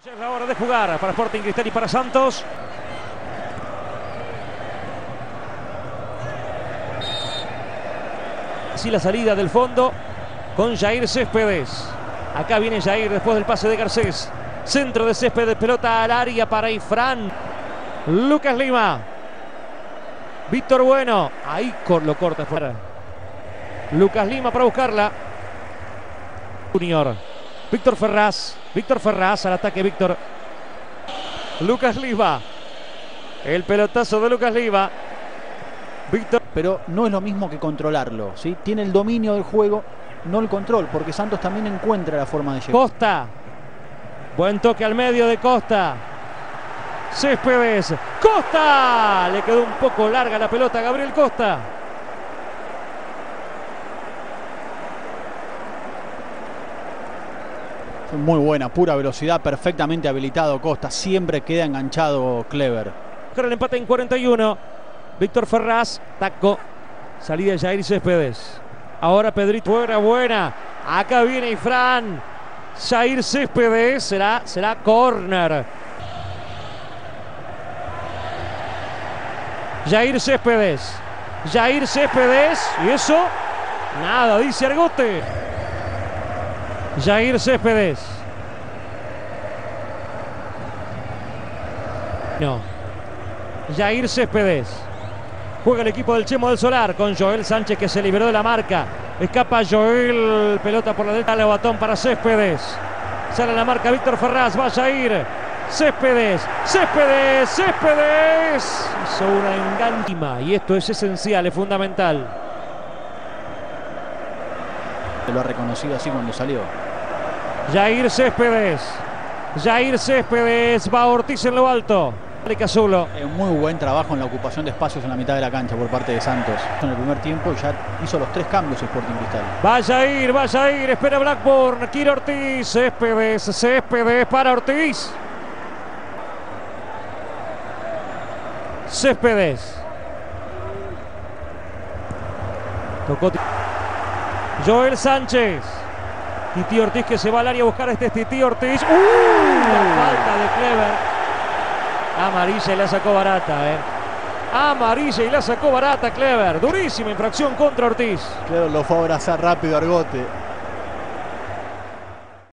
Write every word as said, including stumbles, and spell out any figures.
Es la hora de jugar para Sporting Cristal y para Santos. Así la salida del fondo con Jair Céspedes. Acá viene Jair después del pase de Garcés. Centro de Céspedes, pelota al área para Ifrán. Lucas Lima. Víctor Bueno. Ahí lo corta fuera. Lucas Lima para buscarla. Junior. Víctor Ferraz. Víctor Ferraz al ataque. Víctor. Lucas Lima. El pelotazo de Lucas Lima. Víctor. Pero no es lo mismo que controlarlo, ¿sí? Tiene el dominio del juego, no el control, porque Santos también encuentra la forma de llegar. Costa. Buen toque al medio de Costa. Céspedes. Costa. Le quedó un poco larga la pelota a Gabriel Costa. Muy buena, pura velocidad, perfectamente habilitado Costa. Siempre queda enganchado Clever. El empate en cuarenta y uno. Víctor Ferraz, taco. Salida de Jair Céspedes. Ahora Pedrito, buena, buena. Acá viene Ifrán. Jair Céspedes, será, será córner. Jair Céspedes. Jair Céspedes. Y eso, nada, dice Argote. Jair Céspedes. No. Jair Céspedes. Juega el equipo del Chemo del Solar con Joel Sánchez, que se liberó de la marca. Escapa Joel. Pelota por la derecha. Le batón para Céspedes. Sale la marca Víctor Ferraz. Va Jair. Céspedes. Céspedes. Céspedes. Hizo una enganchima. Y esto es esencial, es fundamental. Lo ha reconocido así cuando salió. Jair Céspedes. Jair Céspedes. Va Ortiz en lo alto. Cazulo. Un muy buen trabajo en la ocupación de espacios en la mitad de la cancha por parte de Santos. En el primer tiempo ya hizo los tres cambios Sporting Cristal. Va Jair, va Jair. Espera Blackburn. Quiere Ortiz. Céspedes. Céspedes para Ortiz. Céspedes. Tocó Joel Sánchez. Titi Ortiz, que se va al área a buscar a este Titi Ortiz. ¡Uh! La falta de Clever. Amarilla y la sacó barata, eh. Amarilla y la sacó barata Clever. Durísima infracción contra Ortiz. Clever lo fue a abrazar rápido Argote.